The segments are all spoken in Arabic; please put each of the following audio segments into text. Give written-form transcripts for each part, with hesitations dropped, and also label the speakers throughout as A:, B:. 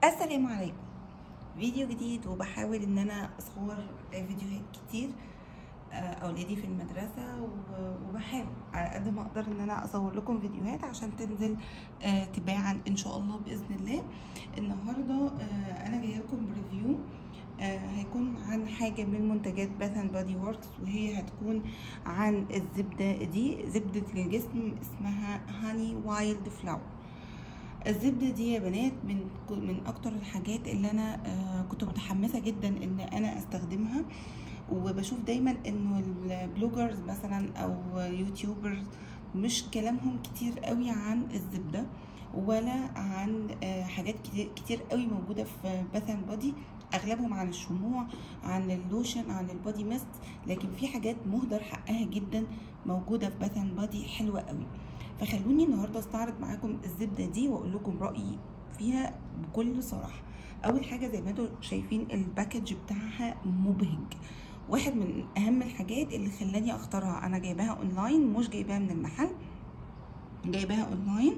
A: السلام عليكم. فيديو جديد، وبحاول ان انا اصور فيديوهات كتير. اولادي في المدرسه وبحاول على قد ما اقدر ان انا اصور لكم فيديوهات عشان تنزل تباعا ان شاء الله باذن الله. النهارده انا جايه لكم بريفيو هيكون عن حاجه من منتجات باث اند بادي وركس، وهي هتكون عن الزبده دي، زبده للجسم اسمها هاني وايلد فلاور. الزبده دي يا بنات من اكتر الحاجات اللي انا كنت متحمسه جدا ان انا استخدمها، وبشوف دايما انه البلوجرز مثلا او يوتيوبرز مش كلامهم كتير قوي عن الزبده، ولا عن حاجات كتير قوي موجوده في باث اند بودي. اغلبهم عن الشموع، عن اللوشن، عن البودي ميست، لكن في حاجات مهدر حقها جدا موجوده في باث اند بودي حلوه قوي. فخلوني النهارده استعرض معاكم الزبده دي واقول لكم رايي فيها بكل صراحه. اول حاجه زي ما انتم شايفين الباكج بتاعها مبهج، واحد من اهم الحاجات اللي خلاني اختارها. انا جايباها اونلاين، مش جايباها من المحل، جايباها اونلاين.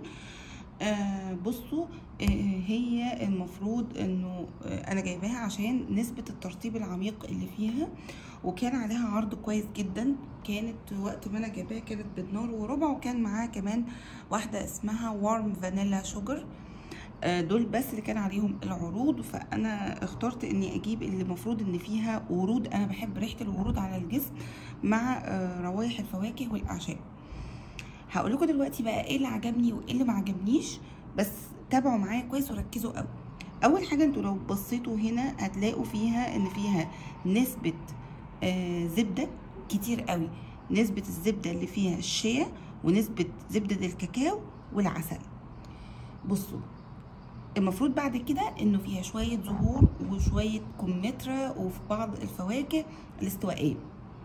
A: بصوا، هي المفروض انه انا جايباها عشان نسبة الترطيب العميق اللي فيها، وكان عليها عرض كويس جدا. كانت وقت ما انا جايباها كانت ب$1.25، وكان معاها كمان واحدة اسمها وارم فانيلا شوجر. دول بس اللي كان عليهم العروض، فانا اخترت اني اجيب اللي المفروض ان فيها ورود. انا بحب ريحة الورود على الجسم مع روايح الفواكه والاعشاب. هقول لكم دلوقتي بقى ايه اللي عجبني وايه اللي ما عجبنيش، بس تابعوا معايا كويس وركزوا قوي. اول حاجه، انتوا لو بصيتوا هنا هتلاقوا فيها ان فيها نسبه زبده كتير قوي. نسبه الزبده اللي فيها الشيا، ونسبه زبده الكاكاو والعسل. بصوا، المفروض بعد كده انه فيها شويه زهور وشويه كمثرى وفي بعض الفواكه الاستوائيه.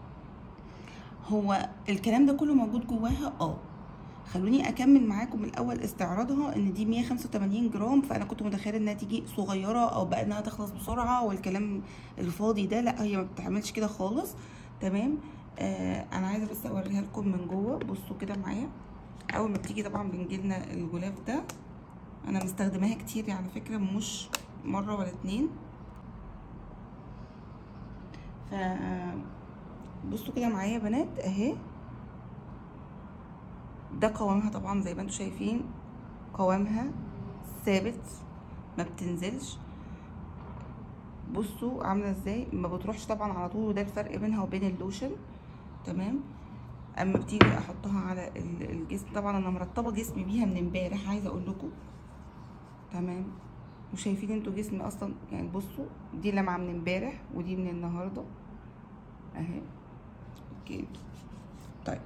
A: هو الكلام ده كله موجود جواها. خلوني اكمل معاكم الاول استعراضها. ان دي 185 جرام، فانا كنت متخيله انها تيجي صغيره او بقى انها تخلص بسرعه والكلام الفاضي ده. لا، هي ما بتعملش كده خالص. تمام. انا عايزه بس اوريها لكم من جوه. بصوا كده معايا. اول ما بتيجي طبعا بنجيلنا الغلاف ده. انا مستخدماها كتير على فكره، مش مره ولا اتنين. ف بصوا كده معايا يا بنات اهي. ده قوامها طبعا زي ما انتم شايفين، قوامها ثابت ما بتنزلش. بصوا عامله ازاي، ما بتروحش طبعا على طول، وده الفرق بينها وبين اللوشن. تمام. اما بتيجي احطها على الجسم، طبعا انا مرطبه جسمي بيها من امبارح عايزه اقول لكم. تمام. وشايفين انتوا جسمي اصلا، يعني بصوا دي لمعه من امبارح ودي من النهارده اهي. اوكي. طيب،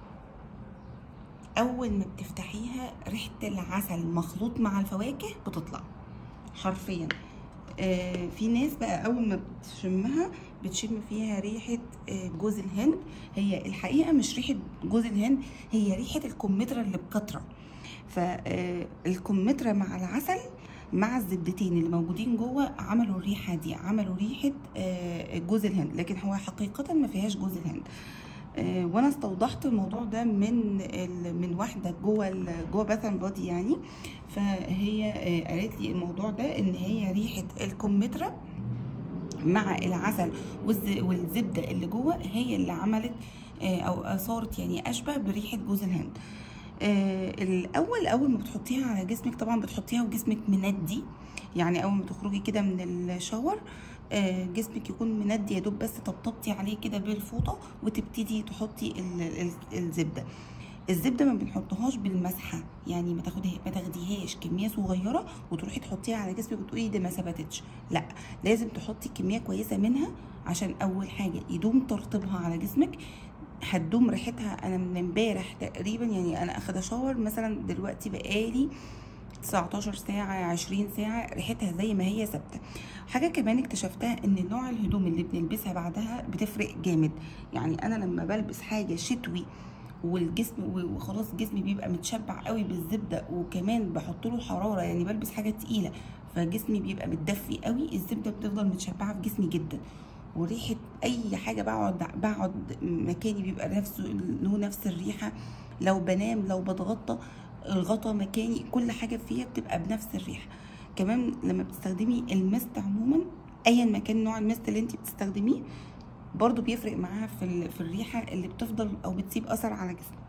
A: اول ما بتفتحيها ريحه العسل مخلوط مع الفواكه بتطلع حرفيا. في ناس بقى اول ما بتشمها بتشم فيها ريحه جوز الهند. هي الحقيقه مش ريحه جوز الهند، هي ريحه الكمثرى اللي بكتره. فالكمثرى مع العسل مع الزبدتين اللي موجودين جوه عملوا الريحه دي، عملوا ريحه جوز الهند، لكن هو حقيقه ما فيهاش جوز الهند. وانا استوضحت الموضوع ده من واحده جوه باث اند بودي يعني. فهي قالت لي الموضوع ده ان هي ريحه الكمثرى مع العسل والزبده اللي جوه هي اللي عملت او صارت يعني اشبه بريحه جوز الهند. اول ما بتحطيها على جسمك طبعا بتحطيها وجسمك مندي، يعني اول ما تخرجي كده من الشاور جسمك يكون مندي، يا دوب بس طبطبتي عليه كده بالفوطه وتبتدي تحطي الزبده. الزبده ما بنحطهاش بالمسحه، يعني ما تاخديهاش كميه صغيره وتروحي تحطيها على جسمك وتقولي ده ما ثبتتش. لا، لازم تحطي كميه كويسه منها عشان اول حاجه يدوم ترطيبها على جسمك، هتدوم ريحتها. انا من امبارح تقريبا، يعني انا اخده شاور مثلا دلوقتي بقالي 19 ساعه 20 ساعه، ريحتها زي ما هي ثابته. حاجه كمان اكتشفتها ان نوع الهدوم اللي بنلبسها بعدها بتفرق جامد. يعني انا لما بلبس حاجه شتوي والجسم وخلاص جسمي بيبقى متشبع قوي بالزبده، وكمان بحط له حراره، يعني بلبس حاجه تقيله فجسمي بيبقى متدفي قوي، الزبده بتفضل متشبعه في جسمي جدا. وريحه اي حاجه بقعد مكاني بيبقى نفس الريحه. لو بنام، لو بتغطى الغطا مكاني، كل حاجه فيها بتبقى بنفس الريحه. كمان لما بتستخدمي المست عموما ايا ما كان نوع المست اللي انت بتستخدميه برضو بيفرق معاها في الريحه اللي بتفضل او بتسيب اثر على جسمك.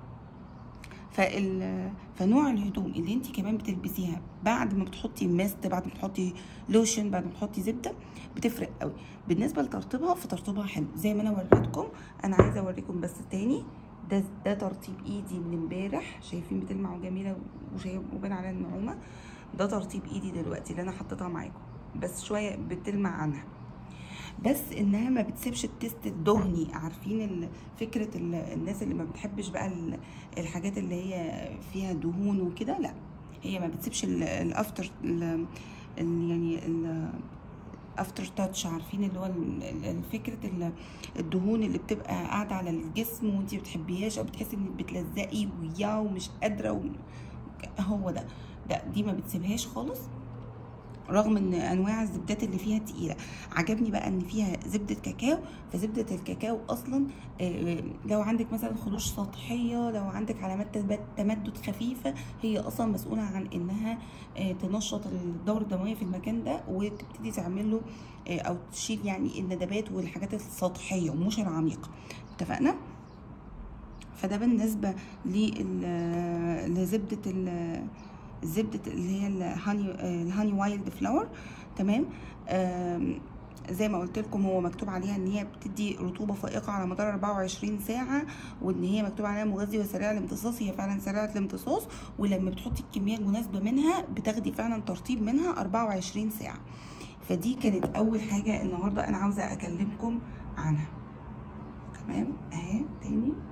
A: فنوع الهدوم اللي انت كمان بتلبسيها بعد ما بتحطي ماست، بعد ما بتحطي لوشن، بعد ما بتحطي زبده، بتفرق قوي. بالنسبه لترطيبها فترطيبها حلو زي ما انا وريتكم. انا عايزه اوريكم بس تاني، ده ترطيب ايدي من امبارح، شايفين بتلمع وجميله وبان عليها النعومه. ده ترطيب ايدي دلوقتي اللي انا حطيتها معاكم، بس شويه بتلمع عنها، بس انها ما بتسيبش التيست الدهني. عارفين فكره الناس اللي ما بتحبش بقى الحاجات اللي هي فيها دهون وكده، لا هي ما بتسيبش الافتر يعني افتر تاتش. عارفين اللي هو فكره الدهون اللي بتبقى قاعده على الجسم وانتي ما بتحبيهاش، او بتحسي انك بتلزقي ومش قادره هو دي ما بتسيبهاش خالص، رغم ان انواع الزبدات اللي فيها تقيله. عجبني بقى ان فيها زبده كاكاو، فزبده الكاكاو اصلا لو عندك مثلا خدوش سطحيه، لو عندك علامات تمدد خفيفه، هي اصلا مسؤوله عن انها تنشط الدوره الدمويه في المكان ده، وتبتدي تعمل له او تشيل يعني الندبات والحاجات السطحيه ومش العميقه. اتفقنا؟ فده بالنسبه لزبده الزبده اللي هي الهاني وايلد فلاور. تمام. زي ما قلت لكم هو مكتوب عليها ان هي بتدي رطوبه فائقه على مدار 24 ساعه، وان هي مكتوب عليها مغذي وسريع الامتصاص. هي فعلا سريعه الامتصاص، ولما بتحطي الكميه المناسبه منها بتاخدي فعلا ترطيب منها 24 ساعه. فدي كانت اول حاجه النهارده انا عاوزه اكلمكم عنها. تمام. اهي تاني